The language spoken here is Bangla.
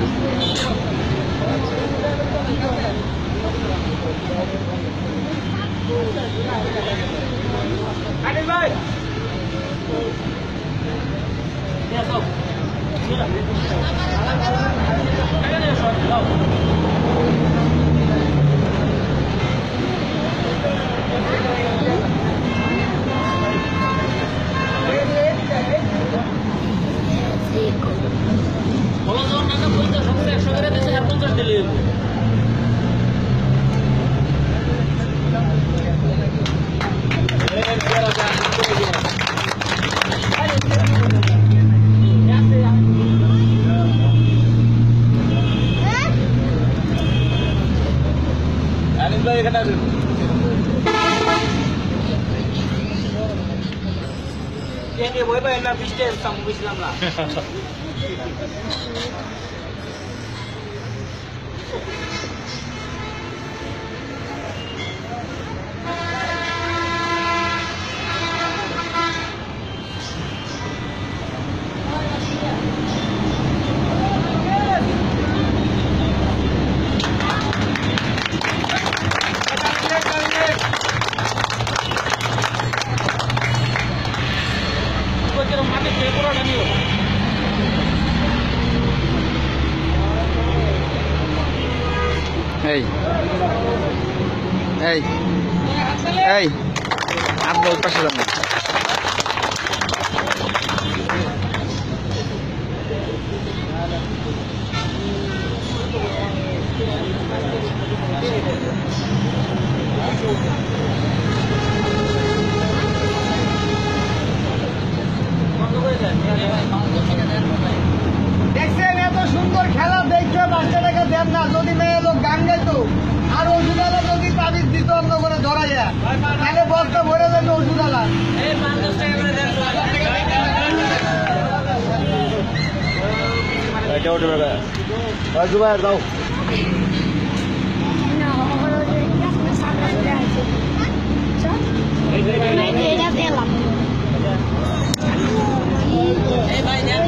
Ini boleh bayar nak bisnes sama Islam lah. Hey, hey, hey, Abdul Pasir. দেখছেন এত সুন্দর খেলা দেখে বাচ্চাটাকে দেন না, যদি মেয়ে লোক গান গাইতো আর ওষুধালা যদি তাবিজ দিত অন্য করে ধরাইয়া, তাহলে বস্তা ভরে যেত ওষুধালা। দাও Ini